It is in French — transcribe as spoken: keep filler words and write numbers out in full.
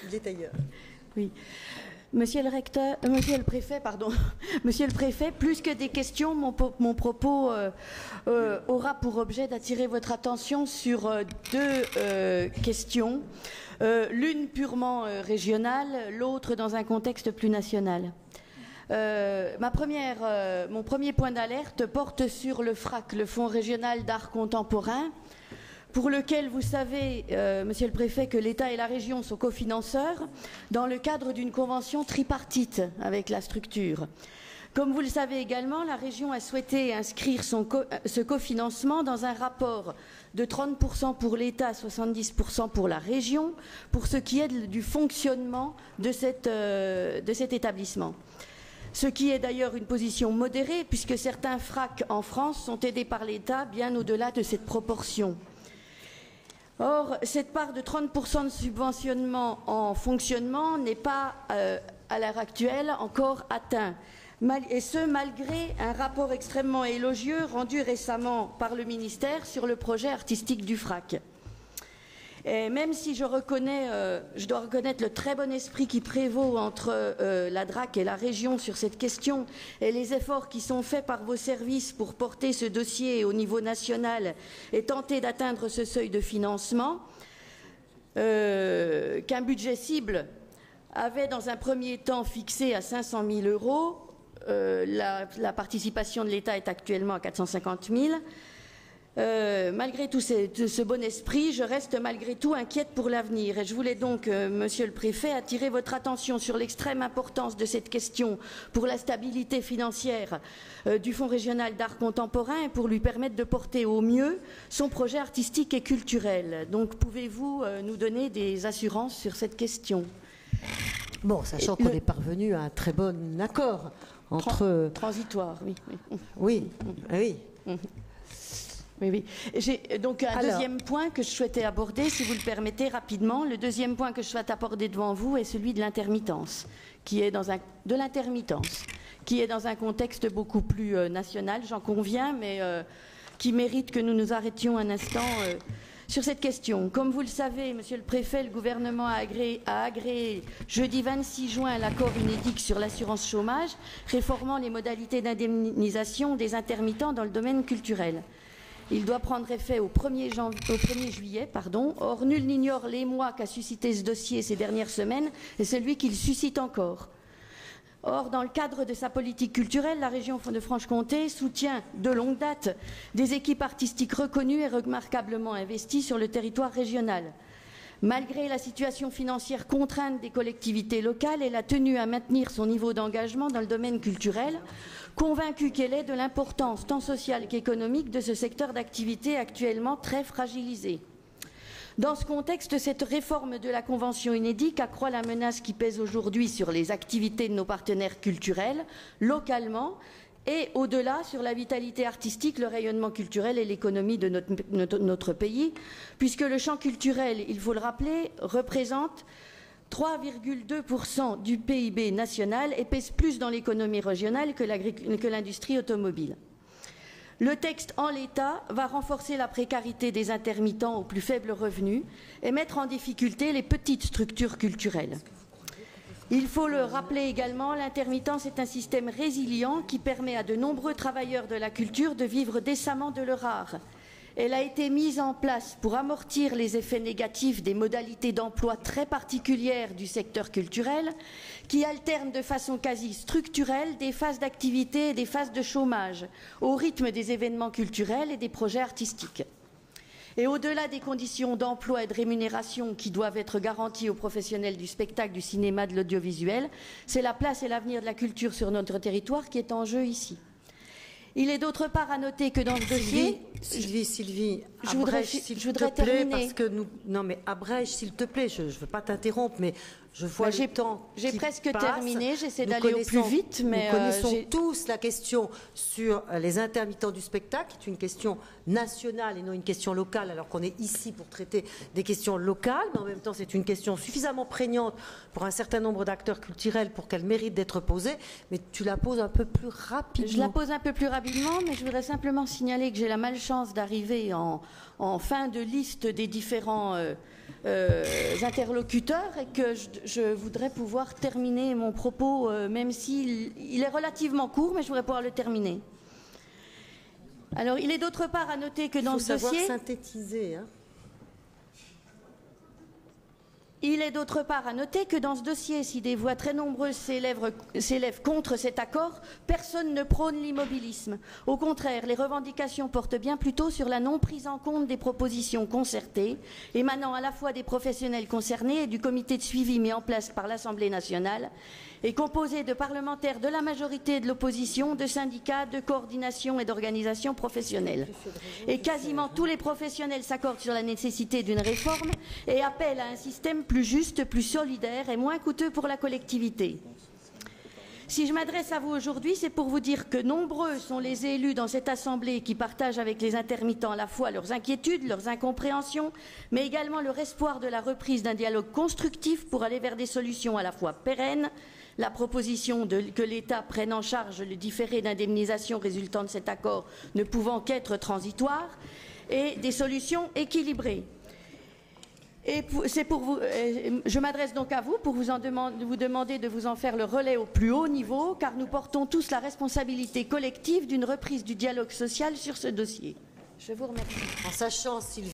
il est ailleurs. Oui. Monsieur le recteur, euh, monsieur le préfet, pardon, monsieur le préfet, plus que des questions, mon, mon propos euh, euh, aura pour objet d'attirer votre attention sur euh, deux euh, questions, euh, l'une purement euh, régionale, l'autre dans un contexte plus national. Euh, ma première, euh, mon premier point d'alerte porte sur le FRAC, le Fonds régional d'art contemporain, pour lequel vous savez, euh, monsieur le préfet, que l'État et la région sont cofinanceurs dans le cadre d'une convention tripartite avec la structure. Comme vous le savez également, la région a souhaité inscrire son co ce cofinancement dans un rapport de trente pour cent pour l'État, soixante-dix pour cent pour la région, pour ce qui est du fonctionnement de, cette, euh, de cet établissement. Ce qui est d'ailleurs une position modérée, puisque certains FRAC en France sont aidés par l'État bien au-delà de cette proportion. Or, cette part de trente pour cent de subventionnement en fonctionnement n'est pas, euh, à l'heure actuelle, encore atteint. Mal, et ce, malgré un rapport extrêmement élogieux rendu récemment par le ministère sur le projet artistique du FRAC. Et même si je reconnais, euh, je dois reconnaître le très bon esprit qui prévaut entre euh, la D R A C et la région sur cette question et les efforts qui sont faits par vos services pour porter ce dossier au niveau national et tenter d'atteindre ce seuil de financement, euh, qu'un budget cible avait dans un premier temps fixé à cinq cent mille euros, euh, la, la participation de l'État est actuellement à quatre cent cinquante mille. Euh, malgré tout ce, tout ce bon esprit, je reste malgré tout inquiète pour l'avenir. Et je voulais donc, euh, monsieur le préfet, attirer votre attention sur l'extrême importance de cette question pour la stabilité financière euh, du Fonds régional d'art contemporain et pour lui permettre de porter au mieux son projet artistique et culturel. Donc, pouvez-vous euh, nous donner des assurances sur cette question? Bon, sachant qu'on est parvenu à un très bon accord entre... Transitoire, oui. Oui, oui. oui. Oui, oui. J'ai donc un Alors, deuxième point que je souhaitais aborder, si vous le permettez rapidement. Le deuxième point que je souhaite aborder devant vous est celui de l'intermittence, qui est dans un de l'intermittence, qui est dans un contexte beaucoup plus euh, national, j'en conviens, mais euh, qui mérite que nous nous arrêtions un instant euh, sur cette question. Comme vous le savez, monsieur le préfet, le gouvernement a agréé, a agréé jeudi vingt-six juin l'accord UNEDIC sur l'assurance chômage, réformant les modalités d'indemnisation des intermittents dans le domaine culturel. Il doit prendre effet au premier, janvier, au premier juillet. Pardon. Or, nul n'ignore l'émoi qu'a suscité ce dossier ces dernières semaines et celui qu'il suscite encore. Or, dans le cadre de sa politique culturelle, la région de Franche-Comté soutient de longue date des équipes artistiques reconnues et remarquablement investies sur le territoire régional. Malgré la situation financière contrainte des collectivités locales, elle a tenu à maintenir son niveau d'engagement dans le domaine culturel, convaincue qu'elle est de l'importance tant sociale qu'économique de ce secteur d'activité actuellement très fragilisé. Dans ce contexte, cette réforme de la Convention UNEDIC accroît la menace qui pèse aujourd'hui sur les activités de nos partenaires culturels, localement, et au-delà sur la vitalité artistique, le rayonnement culturel et l'économie de notre, notre, notre pays, puisque le champ culturel, il faut le rappeler, représente trois virgule deux pour cent du P I B national et pèse plus dans l'économie régionale que l'industrie automobile. Le texte en l'état va renforcer la précarité des intermittents aux plus faibles revenus et mettre en difficulté les petites structures culturelles. Il faut le rappeler également, l'intermittence est un système résilient qui permet à de nombreux travailleurs de la culture de vivre décemment de leur art. Elle a été mise en place pour amortir les effets négatifs des modalités d'emploi très particulières du secteur culturel qui alternent de façon quasi structurelle des phases d'activité et des phases de chômage au rythme des événements culturels et des projets artistiques. Et au-delà des conditions d'emploi et de rémunération qui doivent être garanties aux professionnels du spectacle, du cinéma, de l'audiovisuel, c'est la place et l'avenir de la culture sur notre territoire qui est en jeu ici. Il est d'autre part à noter que dans ce dossier... Sylvie, Sylvie, je voudrais, s'il je voudrais te plaît, terminer. Parce que nous, non mais abrège, s'il te plaît, je ne veux pas t'interrompre, mais je vois bah, le temps J'ai presque passe. terminé, j'essaie d'aller au plus vite. Mais nous connaissons euh, tous la question sur les intermittents du spectacle, qui est une question nationale et non une question locale, alors qu'on est ici pour traiter des questions locales, mais en même temps c'est une question suffisamment prégnante pour un certain nombre d'acteurs culturels pour qu'elle mérite d'être posée, mais tu la poses un peu plus rapidement. Je la pose un peu plus rapidement, mais je voudrais simplement signaler que j'ai la malchance d'arriver en, en fin de liste des différents euh, euh, interlocuteurs et que je, je voudrais pouvoir terminer mon propos, euh, même s'il il est relativement court, mais je voudrais pouvoir le terminer. Alors, il est d'autre part à noter que dans ce dossier... Il faut savoir synthétiser, hein. Il est d'autre part à noter que dans ce dossier, si des voix très nombreuses s'élèvent contre cet accord, personne ne prône l'immobilisme. Au contraire, les revendications portent bien plutôt sur la non prise en compte des propositions concertées, émanant à la fois des professionnels concernés et du comité de suivi mis en place par l'Assemblée nationale, et composé de parlementaires de la majorité et de l'opposition, de syndicats, de coordination et d'organisations professionnelles. Et quasiment tous les professionnels s'accordent sur la nécessité d'une réforme et appellent à un système plus juste, plus solidaire et moins coûteux pour la collectivité. Si je m'adresse à vous aujourd'hui, c'est pour vous dire que nombreux sont les élus dans cette Assemblée qui partagent avec les intermittents à la fois leurs inquiétudes, leurs incompréhensions, mais également leur espoir de la reprise d'un dialogue constructif pour aller vers des solutions à la fois pérennes, la proposition de, que l'État prenne en charge le différé d'indemnisation résultant de cet accord ne pouvant qu'être transitoire, et des solutions équilibrées. Et c'est pour vous, je m'adresse donc à vous pour vous, en demande, vous demander de vous en faire le relais au plus haut niveau, car nous portons tous la responsabilité collective d'une reprise du dialogue social sur ce dossier. Je vous remercie. En sachant, Sylvie,